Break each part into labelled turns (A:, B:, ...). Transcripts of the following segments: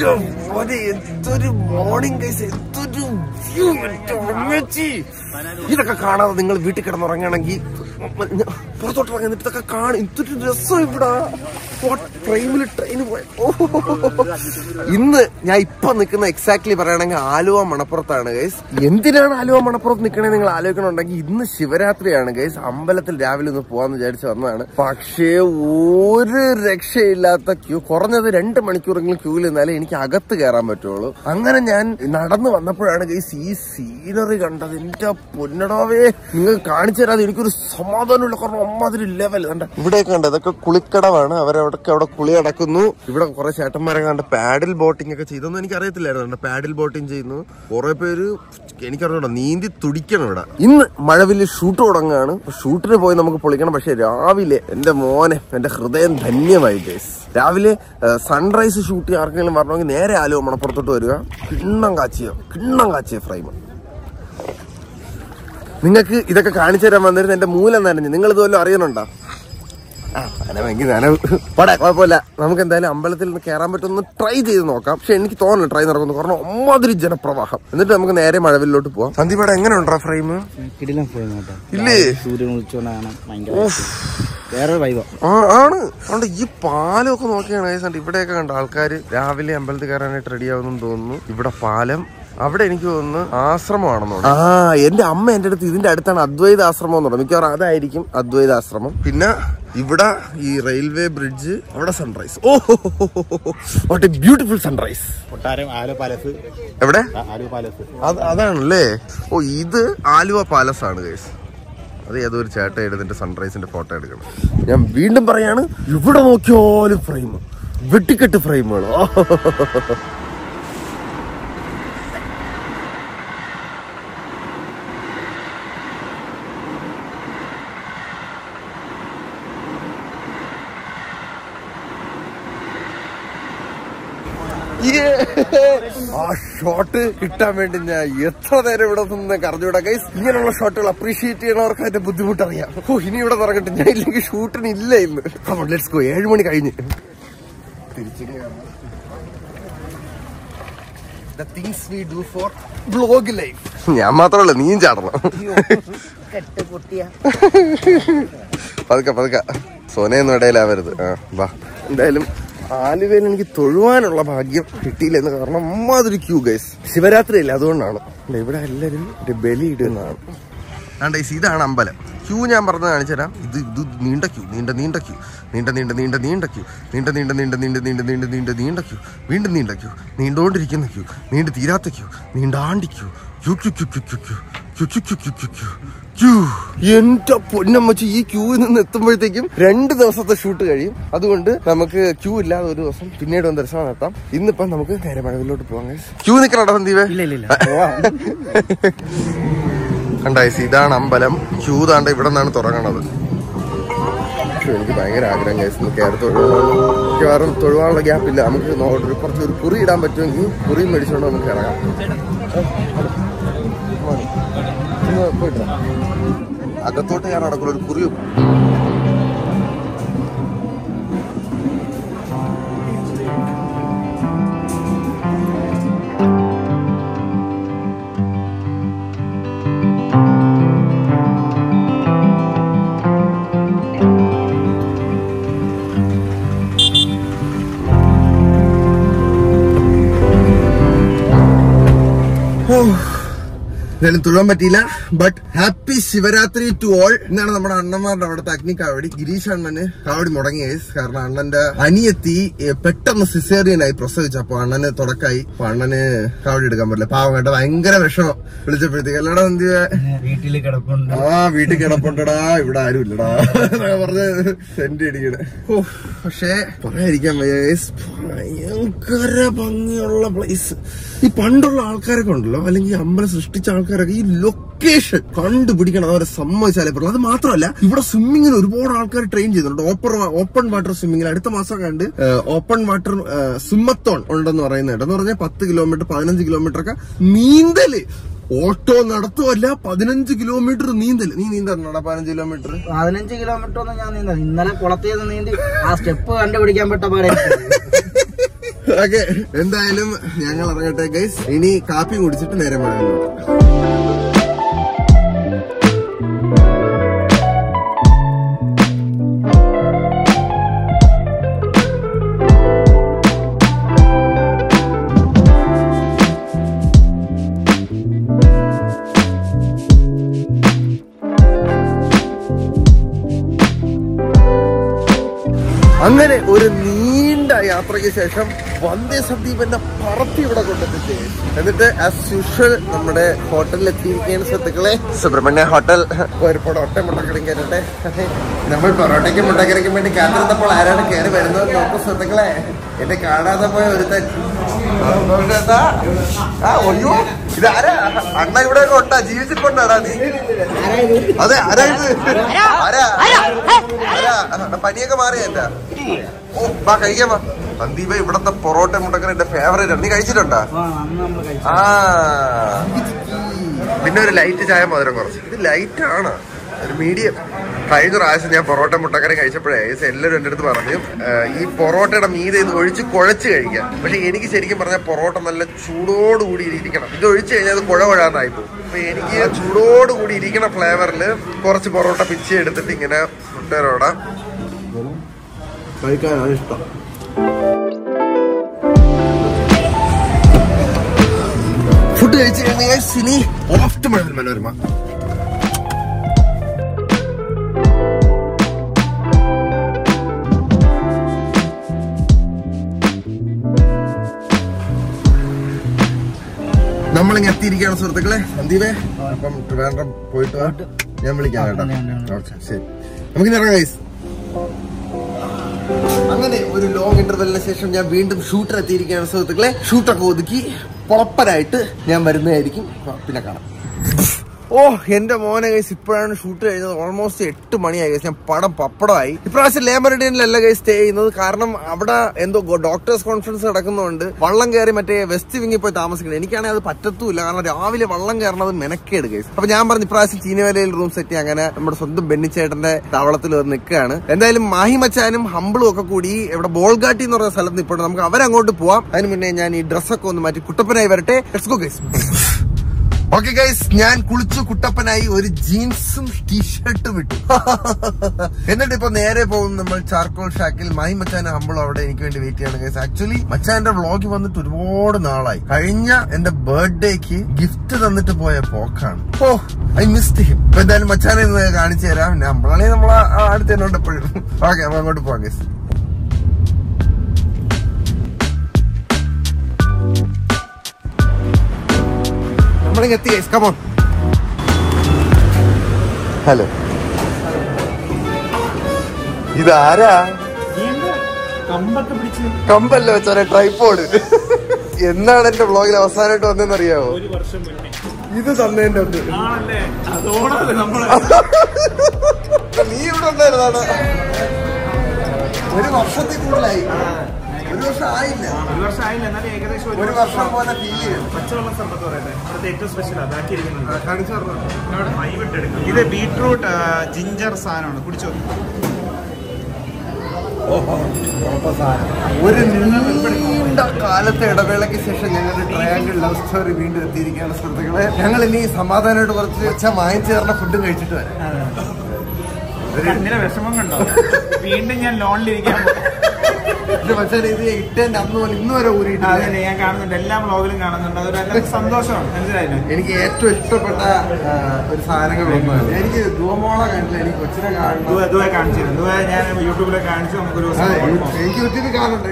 A: എന്തൊരു morning guys, എന്തൊരു view. ഇതൊക്കെ കാണാതെ നിങ്ങൾ വീട്ടിൽ കിടന്നുറങ്ങണമെങ്കിൽ പുറത്തോട്ടിറങ്ങി ഇതൊക്കെ കാണും. എന്തൊരു രസം ഇവിടെ. ട്രെയിനിൽ ട്രെയിൻ പോയ. ഇന്ന് ഞാൻ ഇപ്പൊ നിൽക്കുന്ന എക്സാക്ട്ലി പറയുകയാണെങ്കിൽ ആലുവ മണപ്പുറത്താണ് ഗൈസ്. എന്തിനാണ് ആലുവ മണപ്പുറത്ത് നിൽക്കണേ നിങ്ങൾ ആലോചിക്കണമെങ്കിൽ ഇന്ന് ശിവരാത്രിയാണ് ഗൈസ്. അമ്പലത്തിൽ രാവിലെ ഒന്ന് പോവാന്ന് വിചാരിച്ച് വന്നതാണ്. പക്ഷേ ഒരു രക്ഷയില്ലാത്ത ക്യൂ. കുറഞ്ഞത് 2 മണിക്കൂറെങ്കിലും ക്യൂവിൽ നിന്നാലേ എനിക്ക് അകത്ത് കയറാൻ പറ്റുള്ളൂ. അങ്ങനെ ഞാൻ നടന്നു വന്നപ്പോഴാണ് ഗൈസ് ഈ സീനറി കണ്ടത്. എന്റെ പൊന്നടാവേ, നിങ്ങൾ കാണിച്ചു തരാതെ എനിക്കൊരു സമാധാനമില്ല. കാരണം അമ്മാതിരി ലെവൽ കണ്ട. ഇവിടെയൊക്കെ കണ്ട ഇതൊക്കെ കുളിക്കടവാണ്. അവിടെ കുളി അടക്കുന്നു. ഇവിടെ കുറെ ചേട്ടന്മാരെ കണ്ട് പാഡിൽ ബോട്ടിംഗ് ഒക്കെ ചെയ്തൊന്നും എനിക്ക് അറിയത്തില്ലായിരുന്നു. പാഡിൽ ബോട്ടിംഗ് ചെയ്യുന്നു. കുറെ പേര് എനിക്കറിഞ്ഞോ നീന്തി തുടിക്കണം ഇവിടെ. ഇന്ന് മഴവില് ഷൂട്ട് തുടങ്ങുകയാണ്. ഷൂട്ടിന് പോയി നമുക്ക് പൊളിക്കണം. പക്ഷെ രാവിലെ എന്റെ മോനെ, എന്റെ ഹൃദയം ധന്യമായി ഗൈസ്. രാവിലെ സൺറൈസ് ഷൂട്ട് ആർക്കെങ്കിലും വരണമെങ്കിൽ നേരെ ആലുവ മണപ്പുറത്തോട്ട് വരിക. കിണ്ണം കാച്ചിയ ഫ്രെയിം. നിങ്ങൾക്ക് ഇതൊക്കെ കാണിച്ചു തരാൻ വന്നിരുന്ന എന്റെ മൂലം നനഞ്ഞ്. നിങ്ങൾ ഇതുവല്ലോ അറിയണുണ്ടോ? കുഴപ്പമില്ല. നമുക്ക് എന്തായാലും അമ്പലത്തിൽ നിന്ന് കയറാൻ പറ്റുമെന്ന് ട്രൈ ചെയ്ത് നോക്കാം. പക്ഷെ എനിക്ക് തോന്നുന്നു ട്രൈ നടക്കുന്നു. കാരണം അമ്മാതിരി ജനപ്രവാഹം. എന്നിട്ട് നമുക്ക് നേരെ മഴവിലോട്ട് പോവാം. സന്ദീപേടെ എങ്ങനെയുണ്ടോ ഫ്രെയിം? ഇല്ലേ, ആണ്. അതുകൊണ്ട് ഈ പാലമൊക്കെ നോക്കിയാണ് ഇവിടെയൊക്കെ കണ്ട ആൾക്കാര് രാവിലെ അമ്പലത്തിൽ കയറാനായിട്ട് റെഡി ആവുന്നെന്ന് തോന്നുന്നു. ഇവിടെ പാലം, അവിടെ എനിക്ക് തോന്നുന്നു ആശ്രമമാണെന്നോ. എന്റെ അമ്മ എന്റെ അടുത്ത് ഇതിന്റെ അടുത്താണ് അദ്വൈത ആശ്രമം എന്ന് പറഞ്ഞു. മിക്കവാറും അതായിരിക്കും അദ്വൈത ആശ്രമം. പിന്നെ ഇവിടെ ഈ റെയിൽവേ ബ്രിഡ്ജ്, അവിടെ sunrise. What a beautiful sunrise. എവിടെ? അതാണല്ലേ. ഇത് ആലുവ പാലസ് ആണ് ഗൈസ്. അത് ഏതൊരു ചേട്ട എടുത്തിട്ട് സൺറൈസിന്റെ ഫോട്ടോ എടുക്കണം. ഞാൻ വീണ്ടും പറയാണ്, ഇവിടെ നോക്കിയാലും ഫ്രെയിം, വെട്ടിക്കെട്ട് ഫ്രെയിമുകൾ. ആ ഷോട്ട് കിട്ടാൻ വേണ്ടി ഞാൻ എത്ര നേരം ഇവിടെ നിന്ന് കറഞ്ഞുവിടാം ഗൈസ്. ഇങ്ങനെയുള്ള ഷോട്ടുകൾ അപ്രീഷിയേറ്റ് ചെയ്യണവർക്ക് അതിന്റെ ബുദ്ധിമുട്ടറിയാം. ഇനി ഇവിടെ നടക്കട്ടെ. ഞാൻ ഇല്ലെങ്കിൽ ഷൂട്ടിന് ഇല്ല ഇന്ന്. Let's go. 7 മണി കഴിഞ്ഞ് ഞാൻ മാത്രമല്ല, നീയും ചാടണം. പതുക്കെ സോനയൊന്നും ഇടയിലാവരുത്. വാ. എന്തായാലും ആലുവയിൽ എനിക്ക് തൊഴുവാനുള്ള ഭാഗ്യം കിട്ടിയില്ലെന്ന്. കാരണം അമ്മാതിരി ക്യൂ ഗൈസ്. ശിവരാത്രി അല്ല, അതുകൊണ്ടാണ്. ഇവിടെ എല്ലാവരും ബലി ഇടുന്നതാണ്. ഇതാണ് അമ്പലം. ക്യൂ ഞാൻ പറഞ്ഞു കാണിച്ചു തരാം. ഇത് നീണ്ട ക്യൂ, നീണ്ട ക്യൂ, നീണ്ട ക്യൂ, നീണ്ട ക്യൂ, വീണ്ടും നീണ്ട ക്യൂ, നീണ്ടോണ്ടിരിക്കുന്ന ക്യൂ, നീണ്ടു തീരാത്ത ക്യൂ, നീണ്ടാണ്ടി ക്യൂ, എന്റെ പൊന്നമ്മച്ചി. ഈ ക്യൂവിൽ നിന്ന് എത്തുമ്പോഴത്തേക്കും 2 ദിവസത്തെ ഷൂട്ട് കഴിയും. അതുകൊണ്ട് നമുക്ക് ക്യൂ ഇല്ലാതെ ഒരു ദിവസം പിന്നീട് വന്ന് ദർശനം നടത്താം. ഇന്നിപ്പം നമുക്ക് നേരെ മഴവിലോട്ട് പോവാം. ക്യൂ നിൽക്കണോ സന്ദീപേ? കണ്ടായിസ്, ഇതാണ് അമ്പലം. ക്യൂ താണ്ട ഇവിടെ നിന്നാണ് തുടങ്ങണത്. എനിക്ക് ഭയങ്കര ആഗ്രഹം ഗൈസ് കയറി തൊഴുവാനും തൊഴുവാനുള്ള ഗ്യാപ്പില്ല. നമുക്ക് കുറച്ചൊരു കുറി ഇടാൻ പറ്റുമെങ്കിൽ കുറിയും മേടിച്ചുകൊണ്ട് നമുക്ക് ഇറങ്ങാം. അകത്തോട്ട് ഞാൻ നടക്കുള്ളൂ. ഒരു കുറിയും എന്തായാലും തൊഴാൻ പറ്റിയില്ല. But happy Shivaratri to all. എന്നാണ് നമ്മുടെ അണ്ണന്മാരുടെ അവിടുത്തെ അഗ്നിക്കാവടി. ഗിരീഷ് അണ്ണന് കാവടി മുടങ്ങി. കാരണം അണ്ണന്റെ അനിയത്തി പെട്ടെന്ന് സിസേറിയനായി പ്രസവിച്ചു. അപ്പൊ അണ്ണന് തുടക്കായി. അപ്പൊ അണ്ണന് കാവടി എടുക്കാൻ പറ്റില്ല. പാവം കേട്ടോ, ഭയങ്കര വിഷമം. വിളിച്ചപ്പോഴത്തേക്ക് അല്ലടാ എന്ത് വീട്ടിൽ കിടപ്പുണ്ടടാ, ഇവിടെ ആരും ഇല്ലടാ പറഞ്ഞ് സെന്റ് അടിക്കണേ. പക്ഷേ പറയാതിരിക്കാൻ ഭയങ്കര ഭംഗിയുള്ള പ്ലേസ്. ഈ പണ്ടുള്ള ആൾക്കാരൊക്കെ ഉണ്ടല്ലോ, അല്ലെങ്കിൽ അമ്പലം സൃഷ്ടിച്ച ആൾക്കാരൊക്കെ ഈ ലൊക്കേഷൻ കണ്ടുപിടിക്കണം. അവരെ സമ്മതിച്ചാലേ പറ്റുള്ളൂ. അത് മാത്രമല്ല, ഇവിടെ സ്വിമ്മിങ്ങിന് ഒരുപാട് ആൾക്കാർ ട്രെയിൻ ചെയ്യുന്നുണ്ട്. ഓപ്പൺ വാട്ടർ സ്വിമ്മിങ്ങിൽ അടുത്ത മാസം കണ്ട് ഓപ്പൺ വാട്ടർ സ്വിമ്മത്തോൺ ഉണ്ടെന്ന് പറയുന്നുണ്ട്. എന്ന് പറഞ്ഞാൽ 10 കിലോമീറ്റർ 15 കിലോമീറ്റർ ഒക്കെ നീന്തല്. ഓട്ടോ നടത്തുമല്ല, 15 കിലോമീറ്റർ നീന്തൽ. നീ നീന്തണോടാ 15 കിലോമീറ്റർ?
B: 15 കിലോമീറ്റർ ഒന്നും ഞാൻ നീന്താ. ഇന്നലെ കുളത്തിൽ നീന്തി ആ സ്റ്റെപ്പ് കണ്ടുപിടിക്കാൻ പെട്ട പാടെ.
A: ഓക്കെ, എന്തായാലും ഞങ്ങൾ ഇറങ്ങട്ടെ ഗൈസ്. ഇനി കാപ്പി കുടിച്ചിട്ട് നേരെ മഴയിലോട്ട്. അങ്ങനെ ഒരു നീണ്ട യാത്രയ്ക്ക് ശേഷം വന്ദേ സന്ദീപന്റെ പറത്തി ഇവിടെ കൊണ്ടെത്തിച്ച് എന്നിട്ട് ആസ് യൂഷ്വൽ നമ്മുടെ ഹോട്ടലിൽ എത്തിയിരിക്കുകയാണ് സുഹൃത്തുക്കളെ. സുബ്രഹ്മണ്യ ഹോട്ടൽ. ഒരു പൊറോട്ട മുട്ടക്കറിയും കയറട്ടെ. നമ്മൾ പൊറോട്ടയ്ക്കും മുട്ടക്കറിക്കും വേണ്ടി കാത്തിരുന്നപ്പോൾ ആരാണ് കയറി വരുന്നത് നോക്കും സുഹൃത്തുക്കളെ. എന്നെ കാണാതെ പോയ ഒരുത്തൻ. ഒയ്യോ, ഇതാരാ? അണ്ണ ഇവിടെ കൊണ്ടാ ജീവിച്ചിട്ടുണ്ടാടാ നീ? അതെ, ആരാ ഇത്? ആരാ? പനിയൊക്കെ മാറിയല്ല? ഓ, വാ കഴിക്കാൻ വാ. സന്ദീപ ഇവിടത്തെ പൊറോട്ട മുട്ടക്കറി എന്റെ ഫേവറേറ്റ് ആണ്. നീ കഴിച്ചിട്ടുണ്ടോ? ആ, പിന്നെ ഒരു ലൈറ്റ് ചായ മധുരം കുറച്ച്. ഇത് ലൈറ്റ് ആണ്, ഒരു മീഡിയം. കഴിഞ്ഞ പ്രാവശ്യം ഞാൻ പൊറോട്ട മുട്ടക്കറി കഴിച്ചപ്പോഴേ എല്ലാവരും എൻ്റെ അടുത്ത് പറഞ്ഞു ഈ പൊറോട്ടയുടെ മീതെ ഇത് ഒഴിച്ച് കുഴച്ച് കഴിക്കാം. പക്ഷെ എനിക്ക് ശരിക്കും പറഞ്ഞാൽ പൊറോട്ട നല്ല ചൂടോടുകൂടി ഇരിക്കണം. ഇത് ഒഴിച്ച് കഴിഞ്ഞാൽ അത് കുഴകുഴാന്നായി പോകും. അപ്പൊ എനിക്ക് ചൂടോടുകൂടി ഇരിക്കണ ഫ്ലേവറിൽ കുറച്ച് പൊറോട്ട പിച്ചി എടുത്തിട്ട് ഇങ്ങനെ മുട്ടരോട കഴിക്കാനാണ് ഇഷ്ടം. ഫുഡ് കഴിച്ച് കഴിഞ്ഞാൽ സിനി ഓഫ്റ്റ് മനോരമ. നമ്മളിങ്ങനെ എത്തിയിരിക്കുകയാണ് സുഹൃത്തുക്കളെ. സന്ദീപേ, അപ്പം ട്രിവാൻഡ്രം പോയിട്ട് ഞാൻ വിളിക്കാം കേട്ടോ. ഓക്കെ, ശരി, നമുക്കിനി ഇറങ്ങാം ഗൈസ്. അങ്ങനെ ഒരു ലോങ് ഇന്റർവെല്ലിന് ശേഷം ഞാൻ വീണ്ടും ഷൂട്ടർ എത്തിയിരിക്കുകയാണ് സുഹൃത്തുക്കളെ. ഷൂട്ടൊക്കെ ഒതുക്കി പൊളപ്പനായിട്ട് ഞാൻ വരുന്നതായിരിക്കും. പിന്നെ കാണാം. ഓ, എന്റെ മോനെ ഗൈസ്, ഇപ്പോഴാണ് ഷൂട്ട് കഴിഞ്ഞത്. ഓൾമോസ്റ്റ് 8 മണിയായി ഗൈസ്. ഞാൻ പടം പപ്പടമായി. ഇപ്രാവശ്യം ലേമറിഡിയനിലല്ല ഗൈസ് സ്റ്റേ ചെയ്യുന്നത്. കാരണം അവിടെ എന്തോ ഡോക്ടേഴ്സ് കോൺഫറൻസ് നടക്കുന്നതുകൊണ്ട് വള്ളം കയറി മറ്റേ വെസ്റ്റ് വിങ്ങിൽ പോയി താമസിക്കണം. എനിക്കാണെങ്കിൽ അത് പറ്റത്തുമില്ല. കാരണം രാവിലെ വള്ളം കയറണത് മെനക്കേട് ഗൈസ്. അപ്പൊ ഞാൻ പറഞ്ഞു ഇപ്രാവശ്യം ചീനവലയിൽ റൂം സെറ്റ്. അങ്ങനെ നമ്മുടെ സ്വന്തം ബെന്നിച്ചേട്ടന്റെ താവളത്തിൽ വന്ന് നിൽക്കുകയാണ്. എന്തായാലും മാഹി മച്ചാനും ഹമ്പിളും ഒക്കെ കൂടി ഇവിടെ ബോൾഗാട്ടി എന്ന് പറയുന്ന സ്ഥലത്ത് ഇപ്പോൾ നമുക്ക് അവരങ്ങോട്ട് പോവാം. അതിന് മുന്നേ ഞാൻ ഈ ഡ്രസ്സൊക്കെ ഒന്ന് മാറ്റി കുട്ടപ്പനായി വരട്ടെ. Let's go guys. Okay guys, ഞാൻ കുളിച്ചു കുട്ടപ്പനായി ഒരു ജീൻസും ടീഷർട്ടും ഇട്ടു. എന്നിട്ട് ഇപ്പൊ നേരെ പോകും നമ്മൾ ചാർക്കോൾ ഷാക്കിൽ. മാഹി മച്ചാൻ ഹമ്പിളും അവിടെ എനിക്ക് വേണ്ടി വെയിറ്റ് ചെയ്യണം ഗൈസ്. ആക്ച്വലി മച്ചാന്റെ വ്ളോഗ് വന്നിട്ട് ഒരുപാട് നാളായി. കഴിഞ്ഞ എന്റെ ബർത്ത്ഡേക്ക് ഗിഫ്റ്റ് തന്നിട്ട് പോയ പോക്കാണ്. Oh, I missed him. ഇപ്പൊ എന്തായാലും മച്ചാനെ ഇന്ന് കാണിച്ചു തരാം. പിന്നെ ഹമ്പിളാണെങ്കിൽ നമ്മളെ അടുത്ത് തന്നെ ഉണ്ട് എപ്പോഴും. ഓക്കെ, അപ്പൊ അങ്ങോട്ട് പോവാം ഗൈസ്. എത്തി ഗൈസ്, കം ഓൺ. ഹലോ, ഇതാരാ? കമ്പല്ലോ വെച്ചാൽ ട്രൈപോഡ്. എന്നാണ് എന്റെ വ്ളോഗിൽ അവസാനമായിട്ട് വന്നതെന്ന് അറിയാവോ? ഇത് തന്നേന്റെ ഒന്ന്. നീ ഇവിടെ ഉണ്ടായിരുന്നാണ്. ഒരു വർഷത്തിൽ കൂടുതലായി. ഒരു വർഷം ആയില്ല. ഒരു വർഷം പോലെ ഫീൽ ചെയ്യും.
B: പച്ചവെള്ളം സർബത്ത് പറയട്ടെ. ഇവിടുത്തെ ഏറ്റവും സ്പെഷ്യൽ അതാക്കിയിരിക്കുന്നത്. ഇത് ബീട്രൂട്ട് ജിഞ്ചർ സാധനമാണ്. കുടിച്ചോ.
A: ഒരു നീണ്ട കാലത്തെ ഇടവേളയ്ക്ക് ശേഷം ഞങ്ങളുടെ ട്രയാങ്കിൾ ലവ് സ്റ്റോറി വീണ്ടും എത്തിയിരിക്കുകയാണ് സുഹൃത്തുക്കളെ. ഞങ്ങൾ ഇനി സമാധാനമായിട്ട് കുറച്ച് വാങ്ങിച്ചു തരുന്ന ഫുഡും കഴിച്ചിട്ട് വരാം.
B: വിഷമം കണ്ടോ? വീണ്ടും ഞാൻ ലോണിലിരിക്കാൻ.
A: പക്ഷേ ഇത് ഇട്ടേന്റെ അന്ന് പോലെ ഇന്ന് വരെ ഊരിയിട്ട്
B: ഞാൻ കാണുന്നുണ്ട്. എല്ലാ വ്ളോഗിലും കാണുന്നുണ്ട്. അതൊരു സന്തോഷമാണ്. മനസ്സിലായില്ലേ?
A: എനിക്ക് ഏറ്റവും ഇഷ്ടപ്പെട്ട ഒരു സാധനങ്ങളൊന്നും എനിക്ക് ദുവമോളെ കാണില്ല. എനിക്ക് കൊച്ചിനെ കാണുന്നു.
B: ദുവ കാണിച്ചിരുന്നു. ദുവ ഞാൻ യൂട്യൂബിലെ കാണിച്ചു. നമുക്കൊരു
A: എനിക്ക് യൂട്യൂബിൽ കാണുന്നുണ്ട്.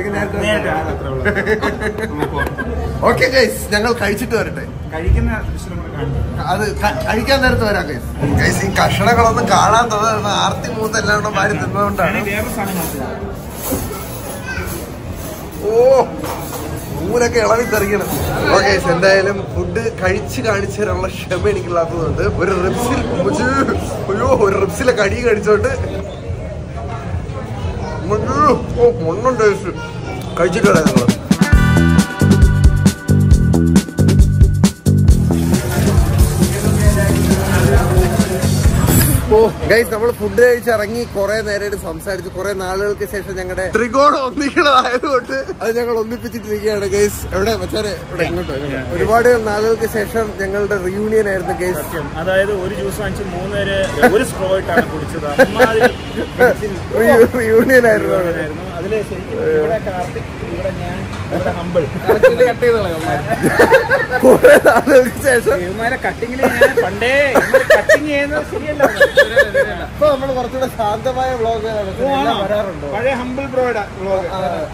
A: ഓക്കെ ഗൈസ്, ഞങ്ങൾ കഴിച്ചിട്ട് വരട്ടെ.
B: കഴിക്കുന്ന
A: അത് കഴിക്കാൻ നേരത്ത് വരാം ഗൈസ്. ഗൈസ്, ഈ കഷണങ്ങളൊന്നും കാണാൻ തോന്നുന്നു. ആർത്തി മൂത്ത് എല്ലാം മാറി തിന്നതുകൊണ്ടാണ്. ഓ, മൂലൊക്കെ ഇളവി തെറിക്കണം. ഓക്കെ, എന്തായാലും ഫുഡ് കഴിച്ച് കാണിച്ചു തരാനുള്ള ക്ഷമ എനിക്കില്ലാത്തതുകൊണ്ട് ഒരു റിബ്സിൽ ഒരു റിബ്സിലെ കടി കഴിച്ചോണ്ട് മണ്ണും ടേസ്റ്റ് കഴിച്ചിട്ട് വരാം നിങ്ങൾ. ഓ, ഗൈസ് നമ്മൾ ഫുഡ് കഴിച്ചിറങ്ങി കുറെ നേരം സംസാരിച്ചു. കുറെ നാളുകൾക്ക് ശേഷം ഞങ്ങളുടെ ത്രികോണം ഒന്നിക്കണതായതുകൊണ്ട് അത് ഞങ്ങൾ ഒന്നിപ്പിച്ചിട്ടിരിക്കുകയാണ് ഗൈസ്. എവിടെ മച്ചാനെ ഇവിടെ ഇങ്ങോട്ടോ. ഒരുപാട് നാളുകൾക്ക് ശേഷം ഞങ്ങളുടെ റിയൂണിയൻ ആയിരുന്നു ഗൈസ്.
B: അതായത് ഒരു ജ്യൂസ് വാങ്ങിച്ച് 3 പേര് ഒരു സ്ട്രോ ഇട്ടാണ് കുടിച്ചത്.
A: റിയൂണിയൻ ആയിരുന്നു.
B: അതില് ശരിക്കും ഇവിടെ കാർത്തിക്, ഇവിടെ ഞാൻ, ഇവിടെ ഹമ്പിൾ കട്ട് ചെയ്ത്
A: കുറെ നാളുകൾക്ക് ശേഷം
B: കട്ടിങ്ങിൽ ഞാൻ പണ്ടേ കട്ടിങ് ചെയ്യുന്നത് ശരിയല്ല.
A: ഇപ്പൊ നമ്മൾ കുറച്ചുകൂടെ ശാന്തമായ വ്ളോഗുകളാണ് വരാറുണ്ട്.
B: പഴയ ഹമ്പിൾ ബ്രോയുടെ വ്ളോഗ്.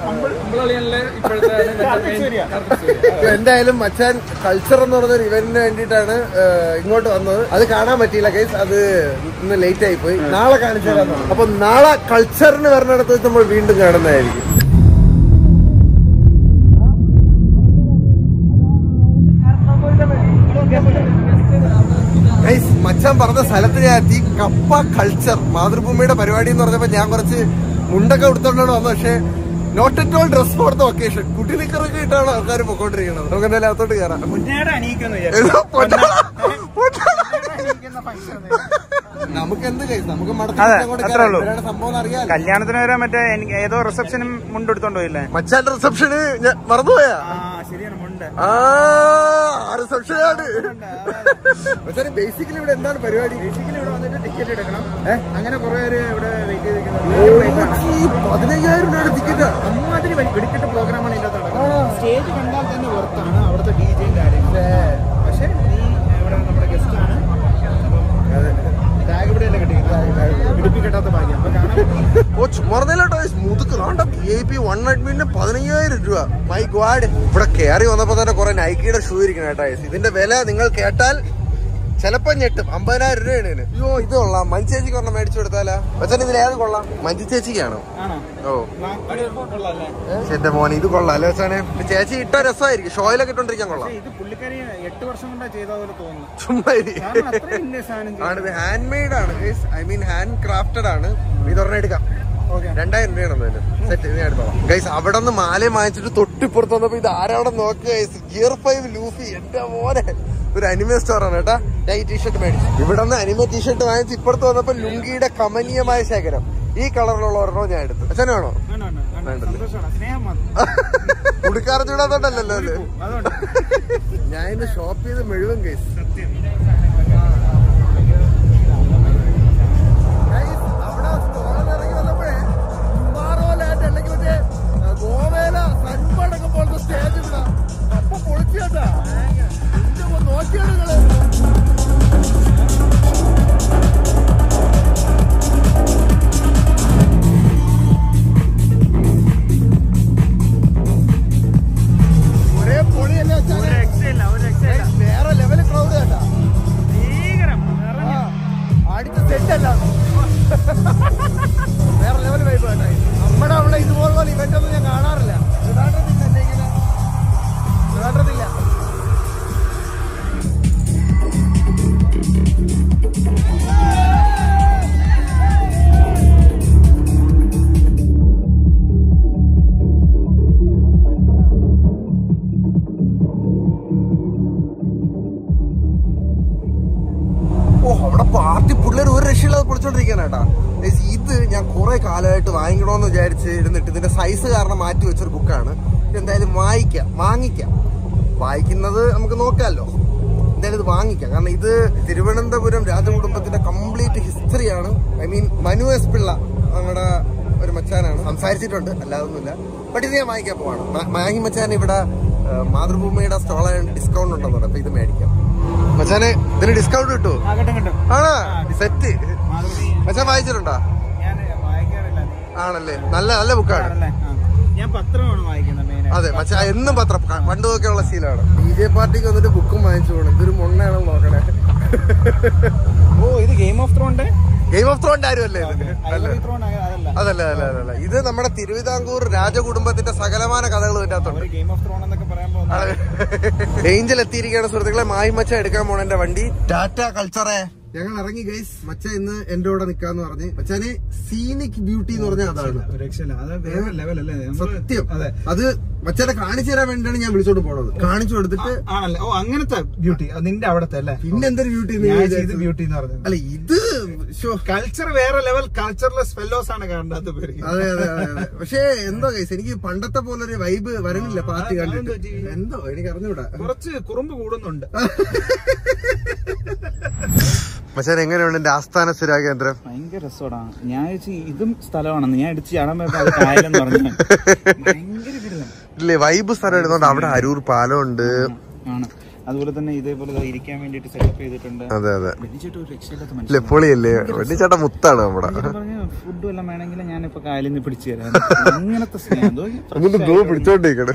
A: എന്തായാലും മച്ചാൻ കൾച്ചർ എന്ന് പറഞ്ഞൊരു ഇവന്റിന് വേണ്ടിയിട്ടാണ് ഇങ്ങോട്ട് വന്നത്. അത് കാണാൻ പറ്റിയില്ല ഗൈസ്, അത് ഇന്ന് ലേറ്റ് ആയി പോയി. നാളെ കാണിച്ചു തരാം. അപ്പൊ നാളെ കൾച്ചറിന് വരണടുത്ത് വെച്ച് നമ്മൾ വീണ്ടും കാണുന്നതായിരിക്കും. മച്ചാൻ പറഞ്ഞ സ്ഥലത്ത് ഞാൻ എത്തി. കപ്പ കൾച്ചർ മാതൃഭൂമിയുടെ പരിപാടി എന്ന് പറഞ്ഞപ്പോ ഞാൻ കുറച്ച് മുണ്ടൊക്കെ എടുത്തോണ്ടാണ് വന്നത്. പക്ഷെ not at all dress for the occasion. കുട്ടി നിക്കറൊക്കെ ഇട്ടാണ് ആൾക്കാർ പൊക്കോണ്ടിരിക്കുന്നത്. നമുക്ക് എന്തായാലും അകത്തോട്ട് കയറാം. നമുക്ക് എന്ത് കഴിച്ചു, നമുക്ക് സംഭവം അറിയാം.
B: കല്യാണത്തിന് വരെ മറ്റേ ഏതോ റിസപ്ഷനും മുണ്ടെടുത്തോണ്ട് പോയില്ലേ?
A: മച്ചാന്റെ റിസപ്ഷന് മറന്നുപോയാ?
B: ശരിയാണ്, മുണ്ട്.
A: റിസപ്ഷനാണ്. ബേസിക്കലി ഇവിടെ എന്താണ് പരിപാടി?
B: ബേസിക്കലി ഇവിടെ വന്നിട്ട് ടിക്കറ്റ് എടുക്കണം. അങ്ങനെ കുറെ പേര് ഇവിടെ വെയിറ്റ് ചെയ്തിരിക്കുന്നത്.
A: 15,000 രൂപയുടെ ടിക്കറ്റ്.
B: അമ്മാതിരി വെടിക്കെട്ട് പ്രോഗ്രാമാണ് ഇതിന്റെ നടക്കുന്നത്. സ്റ്റേജ് കണ്ടാൽ തന്നെ വെർത്താണ്, അവിടുത്തെ DJയും കാര്യങ്ങളും. പക്ഷെ നീ ഇവിടെ നമ്മുടെ ഗസ്റ്റ് ആണ്. ടാഗ് ഇവിടെ പിടിപ്പിക്കട്ടാത്ത ഭാഗ്യം. അപ്പൊ കാണാൻ
A: ചുമർന്നല്ലോട്ടോ മുതുക്ക് വേണ്ട. VIP 1 അഡ്മിന് 15,000 രൂപ. My god. ഇവിടെ കയറി വന്നപ്പോ തന്നെ കുറെ നൈക്കിയുടെ ഷൂ ഇരിക്കണം കേട്ടോ. ഇതിന്റെ വില നിങ്ങൾ കേട്ടാൽ ചിലപ്പോ ഞെട്ടും. 50,000 രൂപയാണ് ഇതിന്. അയ്യോ ഇത് കൊള്ളാം. മഞ്ജു ചേച്ചിക്ക് ഒരെണ്ണം മേടിച്ചു കൊടുത്താലാ? പക്ഷേ ഇതിൽ ഏത് കൊള്ളാം? മഞ്ജു ചേച്ചിക്കാണോ? ഓ എന്റെ മോനെ ഇത് കൊള്ളാം അല്ലേ വെച്ചാണ്. ചേച്ചി ഇട്ട രസമായിരിക്കും. ഷോയിലൊക്കെ ഇട്ടോണ്ടിരിക്കാൻ കൊള്ളാം.
B: ഇത് പുള്ളിക്കാരി 8 വർഷം കൊണ്ടാ ചെയ്ത പോലെ തോന്നുന്നു.
A: ചുമ്മാ ആണ്. ഹാൻഡ് മെയ്ഡ് ആണ്, ഐ മീൻ ഹാൻഡ് ക്രാഫ്റ്റഡ് ആണ്. ഇതൊരെണ്ണം എടുക്കാം. 2,000 രൂപയാണ് സെറ്റ്. ഞാൻ എടുത്തോളാം ഗൈസ്. അവിടെ നിന്ന് മാലയും വാങ്ങിച്ചിട്ട് തൊട്ടിപ്പുറത്ത് വന്നപ്പോ ഇത് ആരാടെ നോക്കുക ഗൈസ്. Gear 5 Luffy. എന്റെ മോനെ ഒരു അനിമേ സ്റ്റോർ ആണ് കേട്ടാ. ഞാൻ ഈ ടീഷർട്ട് മേടിച്ചു. ഇവിടെ നിന്ന് അനിമേ ടീഷർട്ട് വാങ്ങിച്ച് ഇപ്പുറത്ത് വന്നപ്പോ ലുങ്കിയുടെ കമനീയമായ ശേഖരം. ഈ കളറിലുള്ള ഒരെണ്ണോ ഞാൻ എടുത്തു. അച്ഛനാണോ? കുടിക്കാറ് ചൂടാത്തോണ്ടല്ലോ അല്ലേ. ഞാൻ ഇന്ന് ഷോപ്പ് ചെയ്ത് മെഴുകും ഗൈസ്. ഗോവേല സൺബടൊക്കെ പോലത്തെ സ്റ്റേജ് ഇടാ. അപ്പൊ പൊളിച്ചാട്ടാ നോക്കിയാണ്. ഒരേ പൊളിയല്ലേ വേറെ ലെവല് ക്രൗഡ് കേട്ടാ. അടിച്ച സെറ്റല്ല, വേറെ ലെവൽ വൈബ് കേട്ടാ. നമ്മുടെ അവിടെ ഇതുപോലുള്ള ഇവന്റ് ഒന്നും ഞാൻ കാണാറില്ല. ട്രിവാൻഡ്രത്തില്ല. അവിടെ പാർട്ടി പിള്ളേർ ഒരു രക്ഷയില്ലാതെ പൊളിച്ചോണ്ടിരിക്കാനാട്ടാ. ഇത് ഞാൻ കുറെ കാലമായിട്ട് വാങ്ങിക്കണമെന്ന് വിചാരിച്ച് ഇരുന്നിട്ട് ഇതിന്റെ സൈസ് കാരണം മാറ്റി വെച്ചൊരു ബുക്കാണ്. എന്തായാലും വാങ്ങിക്കാം. വായിക്കുന്നത് നമുക്ക് നോക്കാമല്ലോ. എന്തായാലും ഇത് വാങ്ങിക്കാം. കാരണം ഇത് തിരുവനന്തപുരം രാജകുടുംബത്തിന്റെ കംപ്ലീറ്റ് ഹിസ്റ്ററിയാണ്. I mean Manu S Pillai നമ്മുടെ ഒരു മച്ചാനാണ്. സംസാരിച്ചിട്ടുണ്ട്, അല്ലാതൊന്നുമില്ല. ബട്ട് ഇത് ഞാൻ വാങ്ങിക്കാൻ പോവാണ്. മാങ്ങി മച്ചാൻ ഇവിടെ മാതൃഭൂമിയുടെ സ്റ്റോളാണ്, ഡിസ്കൗണ്ട് ഉണ്ടെന്ന് പറഞ്ഞു. അപ്പൊ ഇത് മേടിക്കാം. മച്ചാനെ ഇതിന് ഡിസ്കൗണ്ട് കിട്ടുമോ? ആണോ? സെറ്റ്. മച്ചാൻ വായിച്ചിട്ടുണ്ടോ? ആണല്ലേ, നല്ല ബുക്കാണ്. അതെ മച്ചാ, എന്നും പത്രം പണ്ട് നോക്കിയുള്ള ശീലമാണ്. BJ പാർട്ടിക്ക് വന്നിട്ട് ബുക്കും വാങ്ങിച്ചു പോകണം. ഇതൊരു മൊണ്ണയാണെന്ന് നോക്കണേ.
B: ഓ ഇത് ഗെയിം ഓഫ് ത്രോണിന്റെ
A: ആരും അല്ലേ? അതല്ല. ഇത് നമ്മുടെ തിരുവിതാംകൂർ രാജകുടുംബത്തിന്റെ സകലമാന കഥകൾ ഇതിനകത്തുണ്ട്. ഏഞ്ചൽ എത്തിയിരിക്കുകയാണ് സുഹൃത്തുക്കളെ. മായി മച്ച എടുക്കാൻ പോണ എന്റെ വണ്ടി. ടാറ്റ കൾച്ചറേ ഞങ്ങൾ ഇറങ്ങി ഗൈസ്. മച്ച ഇന്ന് എന്റെ കൂടെ നിക്കാന്ന് പറഞ്ഞ്. മച്ചാന് സീനിക് ബ്യൂട്ടി എന്ന് പറഞ്ഞാൽ അതാണ് സത്യം. അത് മച്ചാനെ കാണിച്ചു തരാൻ വേണ്ടിയാണ് ഞാൻ വിളിച്ചോണ്ട് പോണത്. കാണിച്ചു കൊടുത്തിട്ട്
B: ആണല്ലേ? ഓ അങ്ങനത്തെ ബ്യൂട്ടി നിന്റെ അവിടത്തെ അല്ലേ?
A: പിന്നെ എന്തൊരു ബ്യൂട്ടി?
B: ബ്യൂട്ടി എന്ന് പറഞ്ഞു.
A: അല്ല ഇത്
B: കൾച്ചർ വേറെ ലെവൽ, കൾച്ചർലെസ് ഫെല്ലോസ് ആണ് കാണാത്ത പേര്.
A: അതെ അതെ അതെ. പക്ഷെ എന്തോ ഗൈസ് എനിക്ക് പണ്ടത്തെ പോലൊരു വൈബ് വരണില്ല പാർട്ടി കണ്ടിട്ട്. എന്തോ എനിക്ക് അറിഞ്ഞൂടാ,
B: കുറച്ച് കുറുമ്പ് കൂടുന്നുണ്ട്.
A: പക്ഷേ എങ്ങനെയുണ്ട് എന്റെ ആസ്ഥാന സ്ഥിരാ കേന്ദ്രം?
B: ഭയങ്കര രസമാണ്. ഞാൻ ഇതും സ്ഥലമാണെന്ന് ഞാൻ ഇടിച്ച് ചാടാൻ കായലെന്ന് പറഞ്ഞു. ഭയങ്കര
A: ഇല്ലേ വൈബ് സ്ഥലം എടുത്തോണ്ട്. അവിടെ അരൂർ പാലം ഉണ്ട്
B: ആണ്. അതുപോലെ തന്നെ ഇതേപോലെ ഇരിക്കാൻ വേണ്ടിട്ട് സെറ്റപ്പ് ചെയ്തിട്ടുണ്ട്.
A: അതെ അതെ.
B: വെണ്ണിച്ചേട്ടൻ ഒരു രക്ഷയില്ലാത്ത മനുഷ്യൻ.
A: പൊളിയല്ലേ വെണ്ണിച്ചേട്ടൻ? മുത്താണ് നമ്മുടെ.
B: ഫുഡും എല്ലാം വേണമെങ്കിൽ ഞാനിപ്പോ കായലിൽ നിന്ന് പിടിച്ചു തരാം. അങ്ങനത്തെ സ്നേഹം
A: പിടിച്ചോണ്ടിരിക്കണേ.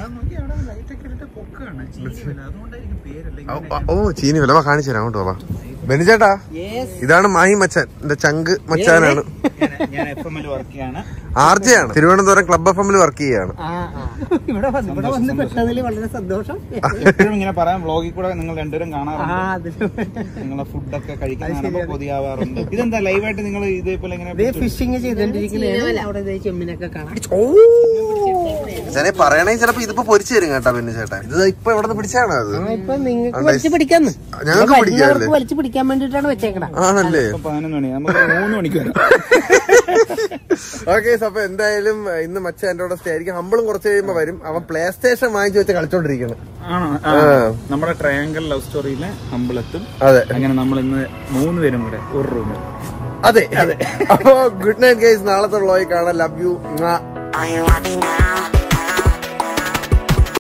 A: ഓ ചീനി വില കാണിച്ചു തരാം. അങ്ങോട്ട് പോവാ ബെനിച്ചേട്ടാ. ഇതാണ് മാഹി മച്ചാൻ, എന്റെ ചങ്ക് മച്ചാനാണ്.
B: ഞാൻ FM-ൽ വർക്ക് ചെയ്യാണ്.
A: RJ ആണ്. തിരുവനന്തപുരം ക്ലബ് FM-ൽ വർക്ക് ചെയ്യാണ്.
C: വളരെ സന്തോഷം.
B: എപ്പോഴും ഇങ്ങനെ പറയാം, വ്ളോഗിൽ കൂടെ നിങ്ങൾ രണ്ടുപേരും കാണാറുണ്ട്. നിങ്ങളെ ഫുഡൊക്കെ കഴിക്കാൻ കൊതിയാവാറുണ്ട്. ഇതെന്താ ലൈവായിട്ട് നിങ്ങൾ ഇതേപോലെ ഇങ്ങനെ
C: ഫിഷിംഗ് ചെയ്തോണ്ടിരിക്കുന്ന അവിടെ ചെമ്മിനൊക്കെ കാണാം.
A: ചേനെ പറയണേ ചിലപ്പോ ഇതിപ്പോ പൊരിച്ചു തരും കേട്ടാ ബെന്നിച്ചേട്ടാ. ഇത് ഇപ്പൊ എവിടെ നിന്ന് പിടിച്ചാണ് അത്?
C: നിങ്ങൾക്ക് വലിച്ചു പിടിക്കാന്ന്,
A: ഞങ്ങൾക്ക് പിടിക്കാല്ലേ?
C: വലിച്ചു പിടിക്കാൻ വേണ്ടിട്ടാണ് വെച്ചേക്കണം.
A: ആണല്ലേ?
B: 11 മണി, നമുക്ക് 3 മണിക്ക് വരാം.
A: ഓക്കെ. അപ്പൊ എന്തായാലും ഇന്ന് മച്ച എന്റെ കൂടെ സ്റ്റേ ആയിരിക്കും. ഹമ്പിളും കുറച്ച് കഴിയുമ്പോ വരും. അവൻ പ്ലേ സ്റ്റേഷൻ വാങ്ങിച്ചു വെച്ച് കളിച്ചോണ്ടിരിക്കണം.
B: നമ്മുടെ ട്രയാങ്കിൾ ലവ് സ്റ്റോറിയിലെ ഹമ്പിളെത്തും.
A: അതെ.
B: അങ്ങനെ നമ്മൾ ഇന്ന് 3 പേരും കൂടെ ഒരു റൂമിൽ.
A: അതെ അതെ. അപ്പൊ ഗുഡ് നൈറ്റ് ഗൈസ്. നാളത്തെ വ്ളോഗിൽ കാണാം. Love U.